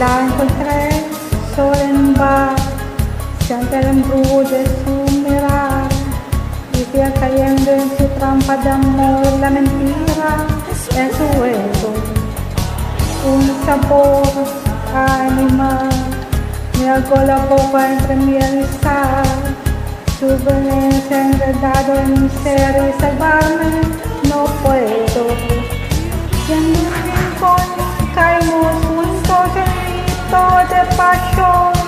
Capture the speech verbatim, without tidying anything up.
La encontré sola en un bar, siente el embrujo de su mirar y fui cayendo en su trampa de amor, la mentira en su juego. Un sabor animal me ahogó la boca entre miel y sal. Su veneno se ha enredado en mi ser y salvarme no puedo. Y en un rincón caímos juntos en un hito de pasión.